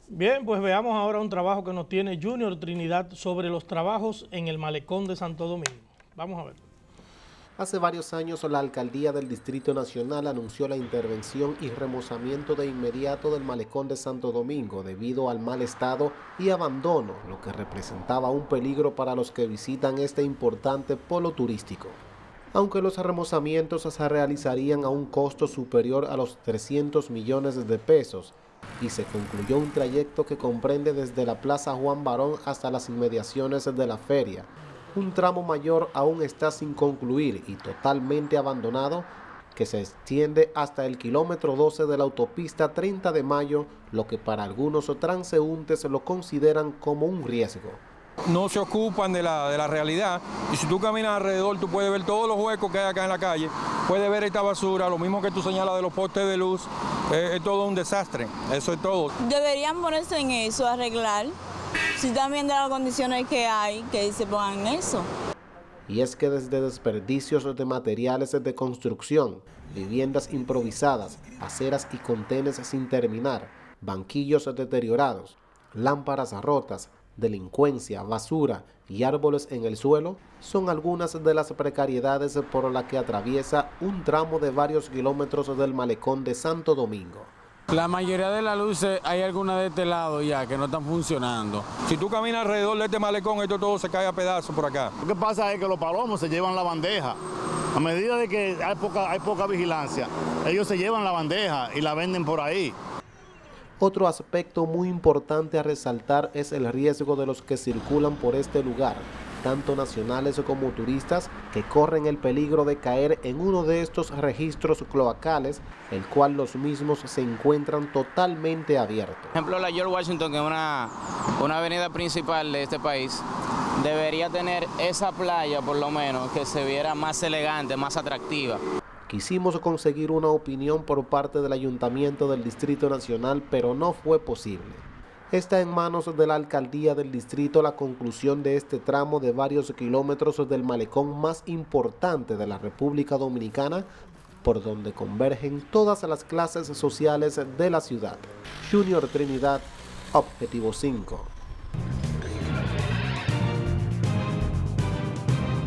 Bien, pues veamos ahora un trabajo que nos tiene Junior Trinidad sobre los trabajos en el Malecón de Santo Domingo. Vamos a ver. Hace varios años la Alcaldía del Distrito Nacional anunció la intervención y remozamiento de inmediato del Malecón de Santo Domingo debido al mal estado y abandono, lo que representaba un peligro para los que visitan este importante polo turístico. Aunque los remozamientos se realizarían a un costo superior a los 300 millones de pesos, y se concluyó un trayecto que comprende desde la Plaza Juan Barón hasta las inmediaciones de la feria. Un tramo mayor aún está sin concluir y totalmente abandonado, que se extiende hasta el kilómetro 12 de la autopista 30 de Mayo, lo que para algunos transeúntes lo consideran como un riesgo. No se ocupan de la realidad, y si tú caminas alrededor tú puedes ver todos los huecos que hay acá en la calle, puedes ver esta basura, lo mismo que tú señalas de los postes de luz, es todo un desastre, eso es todo. Deberían ponerse en eso, arreglar, si también de las condiciones que hay, que se pongan en eso. Y es que desde desperdicios de materiales de construcción, viviendas improvisadas, aceras y contenes sin terminar, banquillos deteriorados, lámparas rotas, delincuencia, basura y árboles en el suelo son algunas de las precariedades por las que atraviesa un tramo de varios kilómetros del Malecón de Santo Domingo. La mayoría de las luces, hay algunas de este lado ya que no están funcionando. Si tú caminas alrededor de este malecón, esto todo se cae a pedazos por acá. Lo que pasa es que los palomos se llevan la bandeja. A medida de que hay poca vigilancia, ellos se llevan la bandeja y la venden por ahí. Otro aspecto muy importante a resaltar es el riesgo de los que circulan por este lugar, tanto nacionales como turistas, que corren el peligro de caer en uno de estos registros cloacales, el cual los mismos se encuentran totalmente abiertos. Por ejemplo, la George Washington, que es una avenida principal de este país, debería tener esa playa, por lo menos, que se viera más elegante, más atractiva. Quisimos conseguir una opinión por parte del Ayuntamiento del Distrito Nacional, pero no fue posible. Está en manos de la Alcaldía del Distrito la conclusión de este tramo de varios kilómetros del malecón más importante de la República Dominicana, por donde convergen todas las clases sociales de la ciudad. Junior Trinidad, Objetivo 5.